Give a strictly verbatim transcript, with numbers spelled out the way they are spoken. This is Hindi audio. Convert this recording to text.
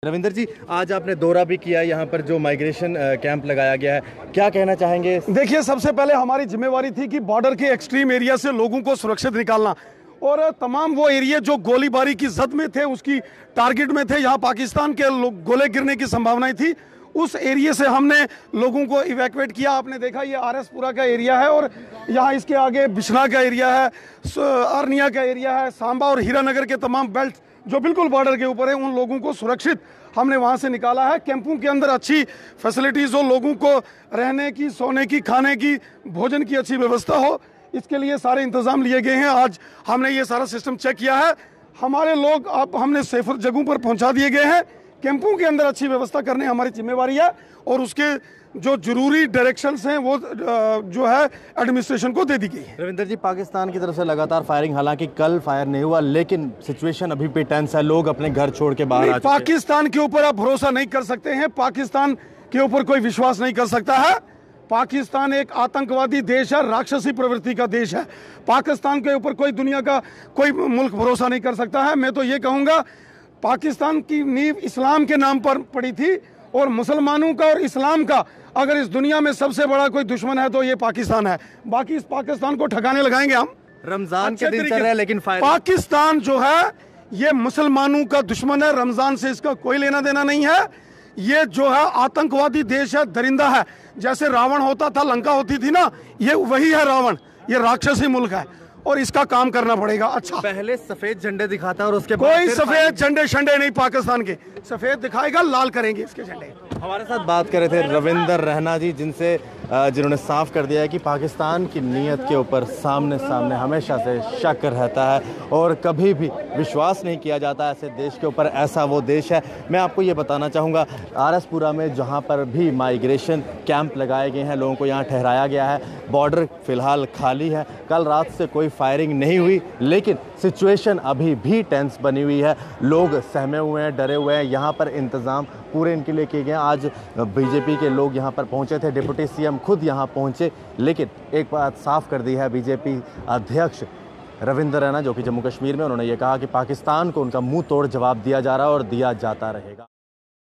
रविंदर जी, आज आपने दौरा भी किया यहाँ पर जो माइग्रेशन कैंप लगाया गया है, क्या कहना चाहेंगे? देखिए, सबसे पहले हमारी जिम्मेवारी थी कि बॉर्डर के एक्सट्रीम एरिया से लोगों को सुरक्षित निकालना, और तमाम वो एरिया जो गोलीबारी की जद में थे, उसकी टारगेट में थे, यहाँ पाकिस्तान के गोले गिरने की संभावनाएं थी, उस एरिया से हमने लोगों को इवैक्यूएट किया। आपने देखा ये आर एस पुरा का एरिया है, और यहाँ इसके आगे बिश्ना का एरिया है, अरनिया का एरिया है, सांबा और हीरानगर के तमाम बेल्ट जो बिल्कुल बॉर्डर के ऊपर है, उन लोगों को सुरक्षित हमने वहाँ से निकाला है। कैंपों के अंदर अच्छी फैसिलिटीज़ हो, लोगों को रहने की, सोने की, खाने की, भोजन की अच्छी व्यवस्था हो, इसके लिए सारे इंतजाम लिए गए हैं। आज हमने ये सारा सिस्टम चेक किया है, हमारे लोग अब हमने सेफर जगहों पर पहुंचा दिए गए हैं। कैंपों के अंदर अच्छी व्यवस्था करने हमारी जिम्मेवारी है, और उसके जो जरूरी डायरेक्शंस हैं वो जो है एडमिनिस्ट्रेशन को दे दी गई है। रविंदर जी, पाकिस्तान की तरफ से लगातार फायरिंग, हालांकि कल फायर नहीं हुआ, लेकिन सिचुएशन अभी भी टेंस है, लोग अपने घर छोड़ के बाहर आ चुके हैं। पाकिस्तान के ऊपर आप भरोसा नहीं कर सकते हैं, पाकिस्तान के ऊपर कोई विश्वास नहीं कर सकता है। पाकिस्तान एक आतंकवादी देश है, राक्षसी प्रवृत्ति का देश है। पाकिस्तान के ऊपर कोई दुनिया का कोई मुल्क भरोसा नहीं कर सकता है। मैं तो ये कहूँगा, पाकिस्तान की नींव इस्लाम के नाम पर पड़ी थी, और मुसलमानों का और इस्लाम का अगर इस दुनिया में सबसे बड़ा कोई दुश्मन है तो ये पाकिस्तान है। बाकी इस पाकिस्तान को ठकाने लगाएंगे हम। रमजान के दिन चल रहा है, लेकिन पाकिस्तान जो है ये मुसलमानों का दुश्मन है, रमजान से इसका कोई लेना देना नहीं है। ये जो है आतंकवादी देश है, दरिंदा है। जैसे रावण होता था, लंका होती थी ना, ये वही है रावण। ये राक्षसी मुल्क है, और इसका काम करना पड़ेगा। अच्छा, पहले सफेद झंडे दिखाता और उसके कोई सफेद झंडे शंडे नहीं, पाकिस्तान के सफेद दिखाएगा, लाल करेंगे इसके झंडे। हमारे साथ बात कर रहे थे रविंदर रैना जी, जिनसे जिन्होंने साफ कर दिया है कि पाकिस्तान की नीयत के ऊपर सामने सामने हमेशा से शक रहता है, और कभी भी विश्वास नहीं किया जाता ऐसे देश के ऊपर। ऐसा वो देश है। मैं आपको ये बताना चाहूँगा, आर एस पुरा में जहाँ पर भी माइग्रेशन कैंप लगाए गए हैं, लोगों को यहाँ ठहराया गया है, बॉर्डर फिलहाल खाली है। कल रात से कोई फायरिंग नहीं हुई, लेकिन सिचुएशन अभी भी टेंस बनी हुई है। लोग सहमे हुए हैं, डरे हुए हैं। यहाँ पर इंतज़ाम पूरे इनके लिए किए गए हैं। आज बीजेपी के लोग यहाँ पर पहुँचे थे, डिप्टी सीएम खुद यहाँ पहुँचे, लेकिन एक बात साफ कर दी है बीजेपी अध्यक्ष रविंदर रैना, जो कि जम्मू कश्मीर में, उन्होंने ये कहा कि पाकिस्तान को उनका मुंह तोड़ जवाब दिया जा रहा है और दिया जाता रहेगा।